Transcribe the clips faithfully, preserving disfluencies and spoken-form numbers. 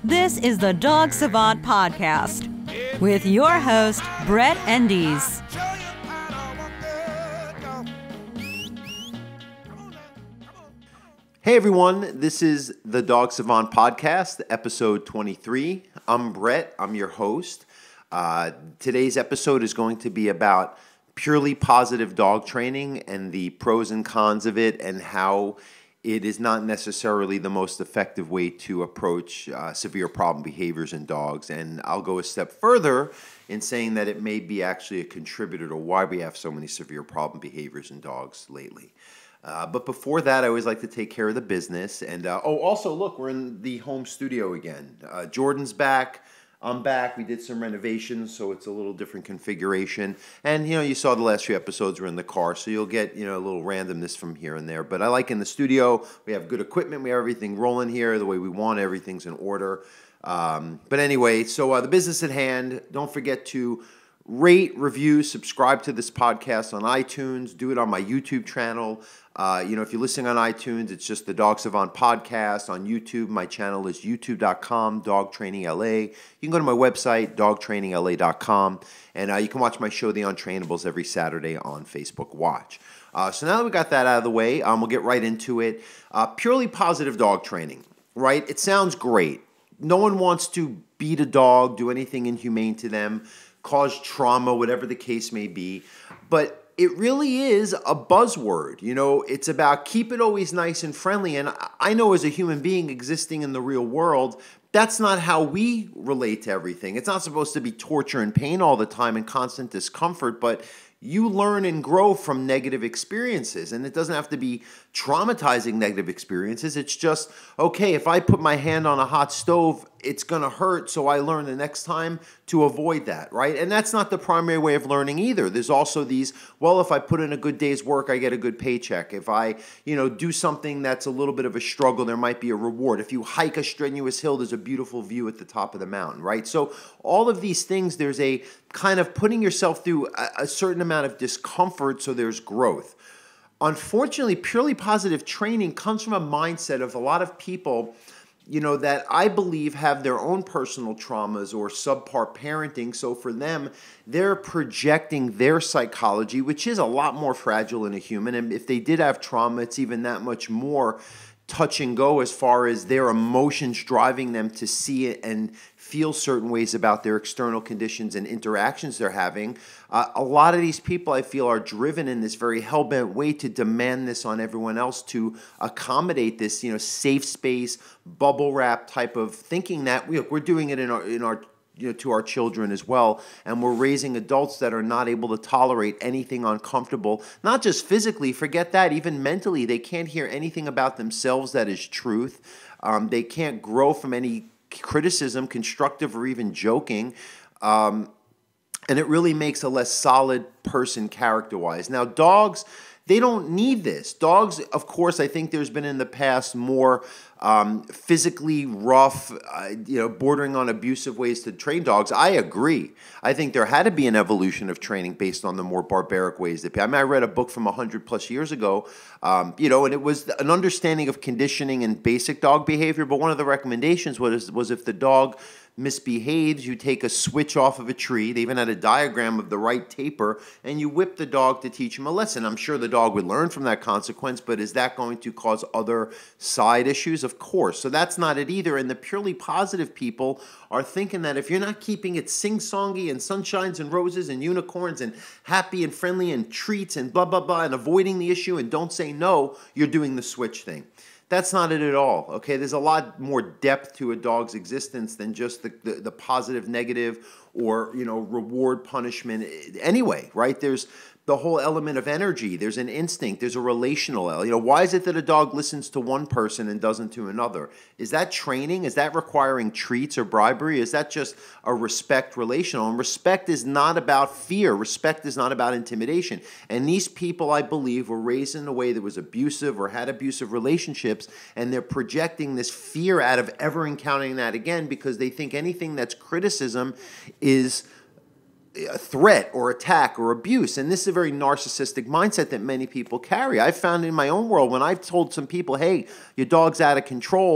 This is the Dog Savant Podcast with your host, Brett Endies. Hey everyone, this is the Dog Savant Podcast, episode twenty-three. I'm Brett, I'm your host. Uh, today's episode is going to be about purely positive dog training and the pros and cons of it and how it is not necessarily the most effective way to approach uh, severe problem behaviors in dogs. And I'll go a step further in saying that it may be actually a contributor to why we have so many severe problem behaviors in dogs lately. Uh, but before that, I always like to take care of the business. And uh, oh, also, look, we're in the home studio again. Uh, Jordan's back. I'm back. We did some renovations, so it's a little different configuration. And, you know, you saw the last few episodes were in the car, so you'll get, you know, a little randomness from here and there. But I like in the studio, we have good equipment. We have everything rolling here the way we want. Everything's in order. Um, but anyway, so uh, the business at hand, don't forget to rate, review, subscribe to this podcast on iTunes. Do it on my YouTube channel. Uh, you know, if you're listening on iTunes, it's just the Dog Savant Podcast. On YouTube, my channel is youtube dot com, Dog Training L A. You can go to my website, dog training L A dot com, and uh, you can watch my show, The Untrainables, every Saturday on Facebook Watch. Uh, so now that we got that out of the way, um, we'll get right into it. Uh, purely positive dog training, right? It sounds great. No one wants to beat a dog, do anything inhumane to them, cause trauma, whatever the case may be. But it really is a buzzword. You know, it's about keep it always nice and friendly. And I know as a human being existing in the real world, that's not how we relate to everything. It's not supposed to be torture and pain all the time and constant discomfort, but you learn and grow from negative experiences. And it doesn't have to be traumatizing negative experiences. It's just, okay, if I put my hand on a hot stove, it's going to hurt, so I learn the next time to avoid that, right? And that's not the primary way of learning either. There's also these, well, if I put in a good day's work, I get a good paycheck. If I, you know, do something that's a little bit of a struggle, there might be a reward. If you hike a strenuous hill, there's a beautiful view at the top of the mountain, right? So all of these things, there's a kind of putting yourself through a, a certain amount of discomfort so there's growth. Unfortunately, purely positive training comes from a mindset of a lot of people, you know, that I believe have their own personal traumas or subpar parenting. So for them, they're projecting their psychology, which is a lot more fragile in a human. And if they did have trauma, it's even that much more touch and go as far as their emotions driving them to see it and feel certain ways about their external conditions and interactions they're having. Uh, a lot of these people, I feel, are driven in this very hell-bent way to demand this on everyone else to accommodate this, you know, safe space, bubble wrap type of thinking that we, we're doing it in our, in our you know, to our children as well. And we're raising adults that are not able to tolerate anything uncomfortable, not just physically, forget that, even mentally. They can't hear anything about themselves that is truth. Um, they can't grow from any criticism, constructive or even joking. Um, and it really makes a less solid person character-wise. Now, dogs, they don't need this. Dogs, of course, I think there's been in the past more um, physically rough, uh, you know, bordering on abusive ways to train dogs. I agree. I think there had to be an evolution of training based on the more barbaric ways. That I mean, I read a book from one hundred plus years ago, um, you know, and it was an understanding of conditioning and basic dog behavior. But one of the recommendations was, was if the dog misbehaves, you take a switch off of a tree. They even had a diagram of the right taper, and you whip the dog to teach him a lesson. I'm sure the dog would learn from that consequence, but is that going to cause other side issues? Of course. So that's not it either. And the purely positive people are thinking that if you're not keeping it sing-songy and sunshines and roses and unicorns and happy and friendly and treats and blah, blah, blah, and avoiding the issue and don't say no, you're doing the switch thing. That's not it at all, okay? There's a lot more depth to a dog's existence than just the, the, the positive, negative, or, you know, reward, punishment. Anyway, right? There's the whole element of energy. There's an instinct. There's a relational element. You know, why is it that a dog listens to one person and doesn't to another? Is that training? Is that requiring treats or bribery? Is that just a respect relational? And respect is not about fear. Respect is not about intimidation. And these people, I believe, were raised in a way that was abusive or had abusive relationships, and they're projecting this fear out of ever encountering that again because they think anything that's criticism is a threat or attack or abuse. And this is a very narcissistic mindset that many people carry. I've found in my own world when I've told some people, hey, your dog's out of control,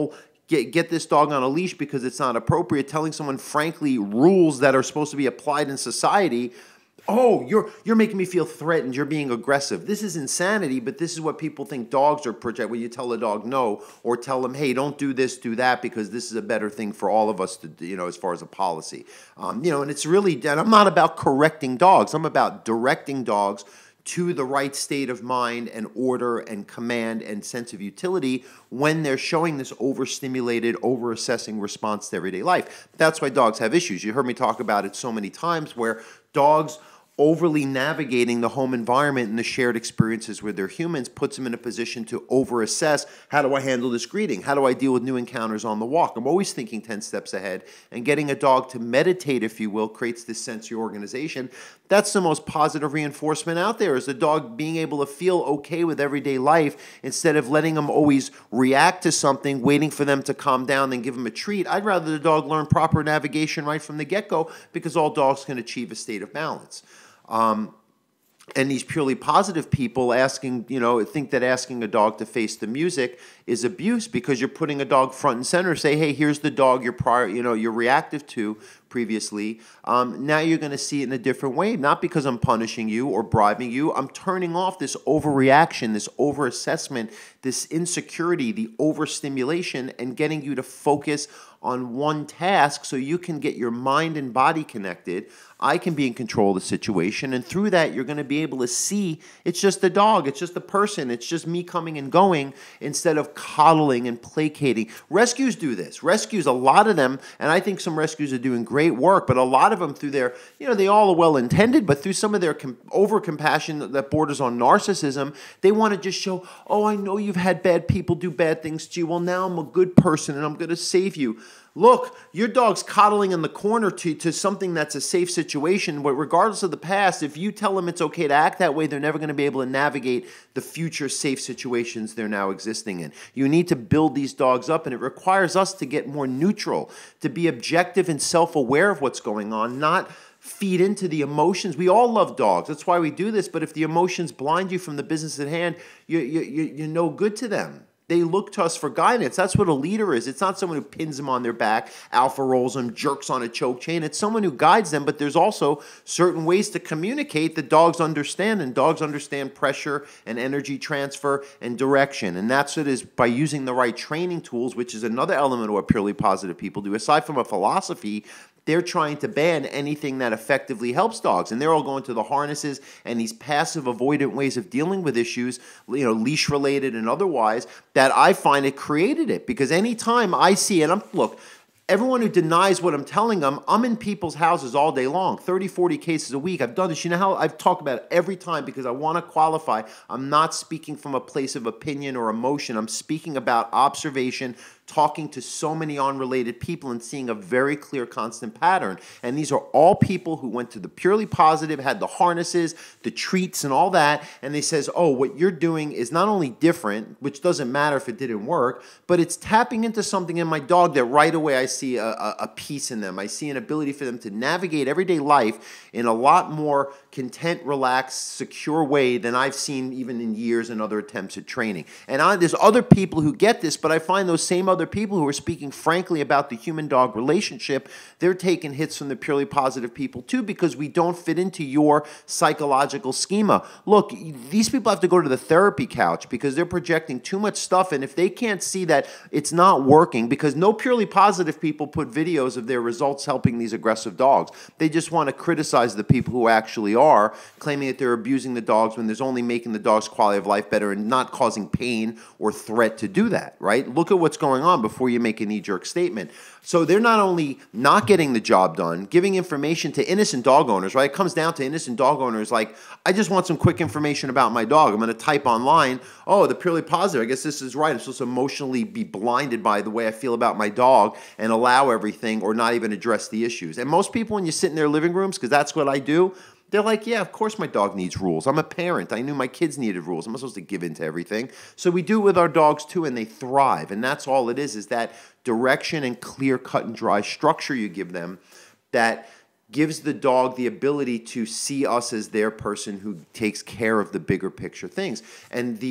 get, get this dog on a leash because it's not appropriate, telling someone, frankly, rules that are supposed to be applied in society. Oh, you're you're making me feel threatened. You're being aggressive. This is insanity, but this is what people think dogs are project. When you tell a dog no, or tell them, hey, don't do this, do that, because this is a better thing for all of us to do, you know, as far as a policy. Um, you know, and it's really, and I'm not about correcting dogs. I'm about directing dogs to the right state of mind and order and command and sense of utility when they're showing this overstimulated, over-assessing response to everyday life. That's why dogs have issues. You heard me talk about it so many times where dogs overly navigating the home environment and the shared experiences with their humans puts them in a position to over-assess, how do I handle this greeting? How do I deal with new encounters on the walk? I'm always thinking ten steps ahead, and getting a dog to meditate, if you will, creates this sensory organization. That's the most positive reinforcement out there, is the dog being able to feel okay with everyday life instead of letting them always react to something, waiting for them to calm down, then give them a treat. I'd rather the dog learn proper navigation right from the get-go, because all dogs can achieve a state of balance. Um, and these purely positive people asking, you know, think that asking a dog to face the music is abuse, because you're putting a dog front and center. Say, hey, here's the dog you're prior, you know, you're reactive to previously. Um, now you're going to see it in a different way, not because I'm punishing you or bribing you. I'm turning off this overreaction, this overassessment, this insecurity, the overstimulation, and getting you to focus on one task so you can get your mind and body connected. I can be in control of the situation, and through that, you're going to be able to see it's just a dog, it's just a person, it's just me coming and going, instead of coddling and placating. Rescues do this. Rescues, a lot of them, and I think some rescues are doing great work, but a lot of them through their, you know, they all are well-intended, but through some of their com- over-compassion that borders on narcissism, they want to just show, oh, I know you've had bad people do bad things to you. Well, now I'm a good person, and I'm going to save you. Look, your dog's coddling in the corner to, to something that's a safe situation, but regardless of the past, if you tell them it's okay to act that way, they're never going to be able to navigate the future safe situations they're now existing in. You need to build these dogs up, and it requires us to get more neutral, to be objective and self-aware of what's going on, not feed into the emotions. We all love dogs. That's why we do this, but if the emotions blind you from the business at hand, you, you, you, you're no good to them. They look to us for guidance. That's what a leader is. It's not someone who pins them on their back, alpha rolls them, jerks on a choke chain. It's someone who guides them, but there's also certain ways to communicate that dogs understand, and dogs understand pressure and energy transfer and direction. And that's what it is by using the right training tools, which is another element of what purely positive people do. Aside from a philosophy, they're trying to ban anything that effectively helps dogs. And they're all going to the harnesses and these passive avoidant ways of dealing with issues, you know, leash related and otherwise, that I find it created it. Because anytime I see it, I'm, look, everyone who denies what I'm telling them, I'm in people's houses all day long, thirty, forty cases a week. I've done this. You know how I've talked about it every time, because I want to qualify. I'm not speaking from a place of opinion or emotion. I'm speaking about observation, talking to so many unrelated people and seeing a very clear constant pattern. And these are all people who went to the purely positive, had the harnesses, the treats and all that, and they says, oh, what you're doing is not only different, which doesn't matter if it didn't work, but it's tapping into something in my dog that right away I see a, a, a peace in them. I see an ability for them to navigate everyday life in a lot more content, relaxed, secure way than I've seen even in years and other attempts at training. And I, there's other people who get this, but I find those same other people who are speaking frankly about the human-dog relationship, they're taking hits from the purely positive people too, because we don't fit into your psychological schema. Look, these people have to go to the therapy couch because they're projecting too much stuff, and if they can't see that it's not working, because no purely positive people put videos of their results helping these aggressive dogs. They just want to criticize the people who actually are, claiming that they're abusing the dogs when there's only making the dog's quality of life better and not causing pain or threat to do that, right? Look at what's going on before you make a knee-jerk statement. So they're not only not getting the job done, giving information to innocent dog owners, right? It comes down to innocent dog owners like, I just want some quick information about my dog. I'm going to type online, oh, the purely positive, I guess this is right. I'm supposed to emotionally be blinded by the way I feel about my dog and allow everything or not even address the issues. And most people, when you sit in their living rooms, because that's what I do, they're like, yeah, of course my dog needs rules. I'm a parent. I knew my kids needed rules. I'm not supposed to give in to everything. So we do it with our dogs too, and they thrive. And that's all it is, is that direction and clear, cut, and dry structure you give them that gives the dog the ability to see us as their person who takes care of the bigger picture things. And the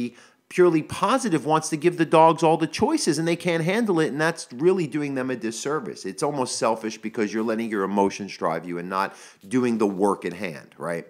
Purely Positive wants to give the dogs all the choices and they can't handle it, and that's really doing them a disservice. It's almost selfish because you're letting your emotions drive you and not doing the work at hand, right?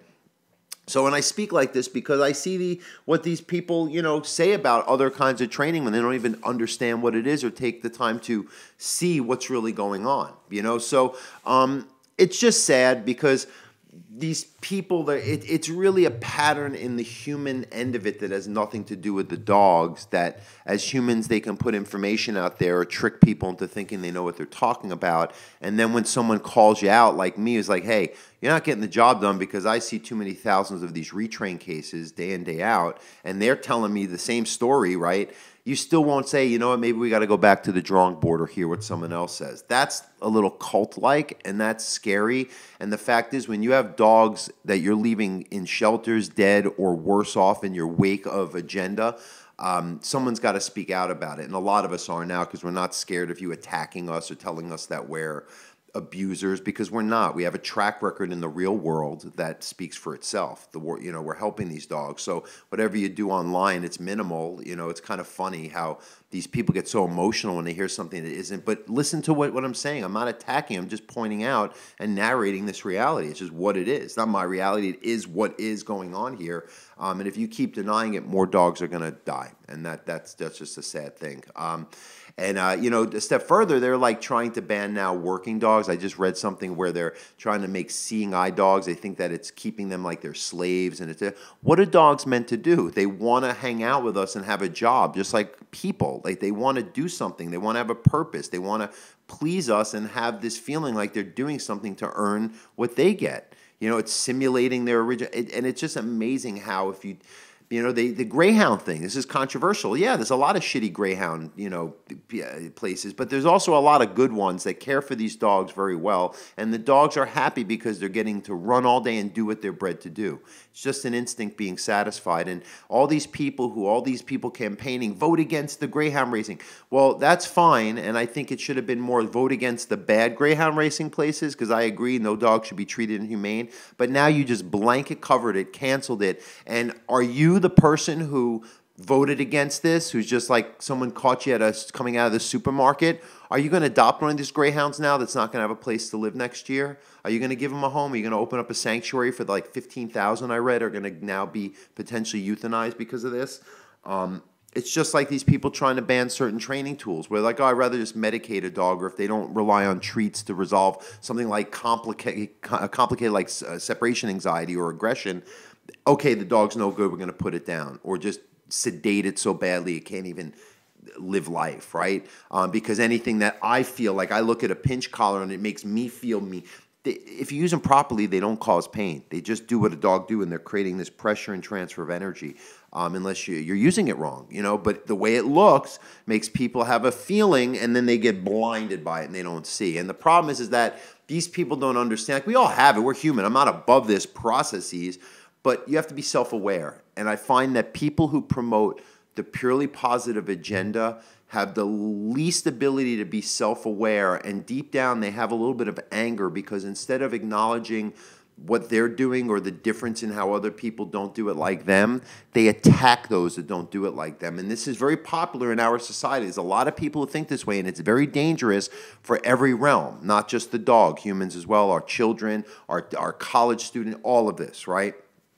So when I speak like this, because I see the what these people, you know, say about other kinds of training when they don't even understand what it is or take the time to see what's really going on, you know. So um, it's just sad because these people, that it, it's really a pattern in the human end of it that has nothing to do with the dogs, that as humans they can put information out there or trick people into thinking they know what they're talking about. And then when someone calls you out like me, is like, hey, you're not getting the job done because I see too many thousands of these retrain cases day in, day out, and they're telling me the same story, right? You still won't say, you know what, maybe we got to go back to the drawing board or hear what someone else says. That's a little cult-like, and that's scary. And the fact is, when you have dogs that you're leaving in shelters dead or worse off in your wake of agenda, um, someone's got to speak out about it. And a lot of us are now because we're not scared of you attacking us or telling us that we're abusers, because we're not. We have a track record in the real world that speaks for itself. The you know, we're helping these dogs. So whatever you do online, it's minimal. You know, it's kind of funny how these people get so emotional when they hear something that isn't. But listen to what, what I'm saying. I'm not attacking. I'm just pointing out and narrating this reality. It's just what it is. It's not my reality. It is what is going on here. Um, and if you keep denying it, more dogs are going to die. And that that's that's just a sad thing. Um, and, uh, you know, a step further, they're like trying to ban now working dogs. I just read something where they're trying to make seeing eye dogs. They think that it's keeping them like they're slaves. And it's a, what are dogs meant to do? They want to hang out with us and have a job, just like people. Like they want to do something. They want to have a purpose. They want to please us and have this feeling like they're doing something to earn what they get. You know, it's simulating their original, it, and it's just amazing how if you, you know, the the Greyhound thing, this is controversial. Yeah, there's a lot of shitty Greyhound, you know, places, but there's also a lot of good ones that care for these dogs very well, and the dogs are happy because they're getting to run all day and do what they're bred to do. It's just an instinct being satisfied, and all these people who, all these people campaigning, vote against the Greyhound racing. Well, that's fine, and I think it should have been more vote against the bad Greyhound racing places, because I agree, no dog should be treated inhumane, but now you just blanket covered it, canceled it, and are you the person who voted against this, who's just like someone caught you at a, coming out of the supermarket? Are you going to adopt one of these Greyhounds now that's not going to have a place to live next year? Are you going to give them a home? Are you going to open up a sanctuary for the like fifteen thousand I read are going to now be potentially euthanized because of this? Um, it's just like these people trying to ban certain training tools where like, oh, I'd rather just medicate a dog, or if they don't rely on treats to resolve something like complicated, complicated like uh, separation anxiety or aggression, okay, the dog's no good, we're going to put it down, or just sedate it so badly it can't even live life, right? Um, because anything that I feel like, I look at a pinch collar and it makes me feel me. They, if you use them properly, they don't cause pain. They just do what a dog do, and they're creating this pressure and transfer of energy. Um, unless you, you're using it wrong, you know. But the way it looks makes people have a feeling, and then they get blinded by it and they don't see. And the problem is, is that these people don't understand. Like, we all have it. We're human. I'm not above this processes. But you have to be self-aware. And I find that people who promote the purely positive agenda have the least ability to be self-aware. And deep down, they have a little bit of anger because instead of acknowledging what they're doing or the difference in how other people don't do it like them, they attack those that don't do it like them. And this is very popular in our society. There's a lot of people who think this way, and it's very dangerous for every realm, not just the dog, humans as well, our children, our, our college student, all of this, right?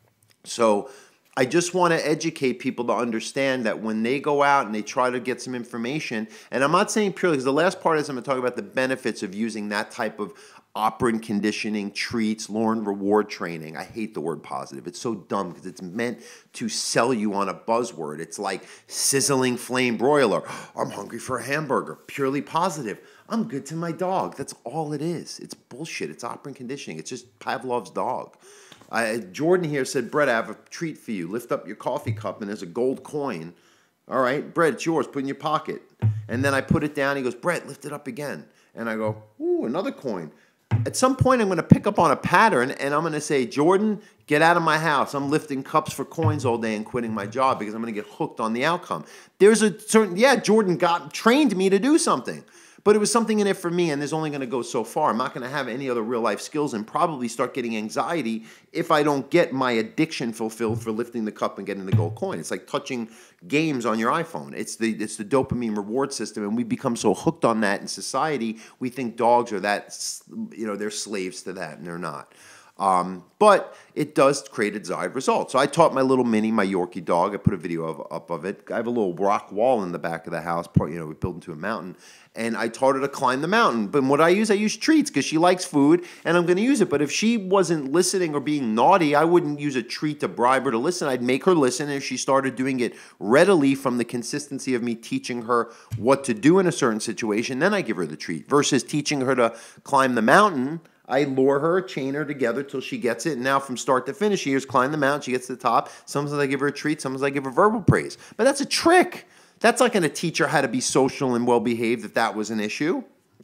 So I just want to educate people to understand that when they go out and they try to get some information, and I'm not saying purely, because the last part is I'm going to talk about the benefits of using that type of operant conditioning, treats, learn, reward training. I hate the word positive. It's so dumb because it's meant to sell you on a buzzword. It's like sizzling flame broiler. I'm hungry for a hamburger. Purely positive. I'm good to my dog. That's all it is. It's bullshit. It's operant conditioning. It's just Pavlov's dog. Uh, Jordan here said, Brett, I have a treat for you. Lift up your coffee cup, and there's a gold coin. All right, Brett, it's yours. Put it in your pocket. And then I put it down. He goes, Brett, lift it up again. And I go, ooh, another coin. At some point, I'm going to pick up on a pattern, and I'm going to say, Jordan, get out of my house. I'm lifting cups for coins all day and quitting my job because I'm going to get hooked on the outcome. There's a certain, yeah, Jordan got trained me to do something. But it was something in it for me, and there's only going to go so far. I'm not going to have any other real life skills and probably start getting anxiety if I don't get my addiction fulfilled for lifting the cup and getting the gold coin. It's like touching games on your iPhone. It's the it's the dopamine reward system, and we become so hooked on that in society. We think dogs are that, you know, they're slaves to that, and they're not. Um, but it does create a desired result. So I taught my little mini, my Yorkie dog. I put a video of, up of it. I have a little rock wall in the back of the house. Part, you know, we built into a mountain. And I taught her to climb the mountain. But what I use, I use treats because she likes food, and I'm going to use it. But if she wasn't listening or being naughty, I wouldn't use a treat to bribe her to listen. I'd make her listen, and if she started doing it readily from the consistency of me teaching her what to do in a certain situation, then I give her the treat. Versus teaching her to climb the mountain, I lure her, chain her together till she gets it. And now from start to finish, she hears climb the mountain, she gets to the top. Sometimes I give her a treat, sometimes I give her verbal praise. But that's a trick. That's not going to teach her how to be social and well-behaved if that was an issue.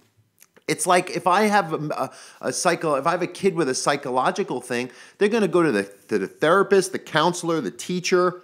It's like if I have a, a, a psycho, if I have a kid with a psychological thing, they're going to go to the, to the therapist, the counselor, the teacher,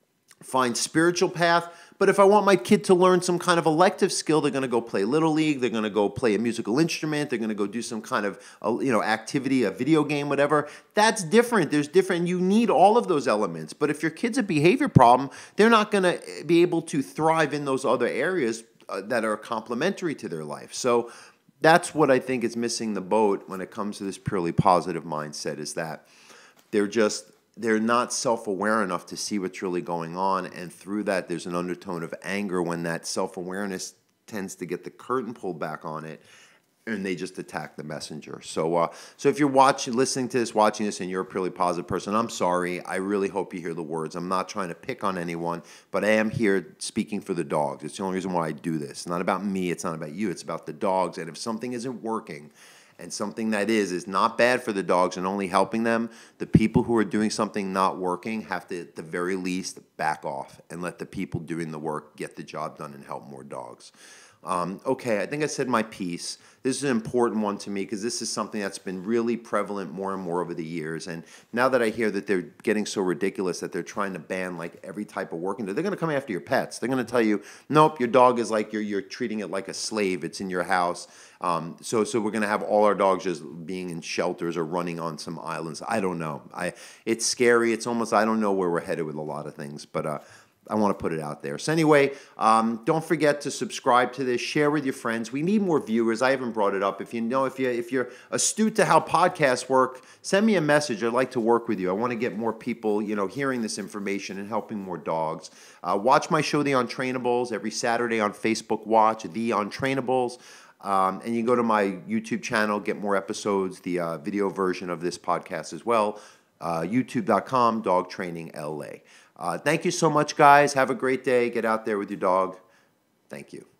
find spiritual path. But if I want my kid to learn some kind of elective skill, they're going to go play Little League, they're going to go play a musical instrument, they're going to go do some kind of uh, you know activity, a video game, whatever. That's different. There's different. You need all of those elements. But if your kid's a behavior problem, they're not going to be able to thrive in those other areas uh, that are complementary to their life. So that's what I think is missing the boat when it comes to this purely positive mindset, is that they're just... they're not self-aware enough to see what's really going on, and through that there's an undertone of anger when that self-awareness tends to get the curtain pulled back on it, and they just attack the messenger. So uh, so if you're watching, listening to this, watching this, and you're a purely positive person, I'm sorry. I really hope you hear the words. I'm not trying to pick on anyone, but I am here speaking for the dogs. It's the only reason why I do this. It's not about me. It's not about you. It's about the dogs, and if something isn't working, and something that is is not bad for the dogs and only helping them, the people who are doing something not working have to, at the very least, back off and let the people doing the work get the job done and help more dogs. Um, okay, I think I said my piece. This is an important one to me because this is something that's been really prevalent more and more over the years. And now that I hear that they're getting so ridiculous that they're trying to ban like every type of working dog, they're going to come after your pets. They're going to tell you, nope, your dog is like, you're, you're treating it like a slave. It's in your house. Um, so, so we're going to have all our dogs just being in shelters or running on some islands. I don't know. I, it's scary. It's almost, I don't know where we're headed with a lot of things, but, uh, I want to put it out there. So anyway, um, don't forget to subscribe to this, share with your friends. We need more viewers. I haven't brought it up. If you know, if you if you're astute to how podcasts work, send me a message. I'd like to work with you. I want to get more people, you know, hearing this information and helping more dogs. Uh, watch my show, The Untrainables, every Saturday on Facebook. Watch The Untrainables. Um, and you can go to my YouTube channel, get more episodes, the uh, video version of this podcast as well. Uh, YouTube dot com, Dog Training L A. Uh, thank you so much, guys. Have a great day. Get out there with your dog. Thank you.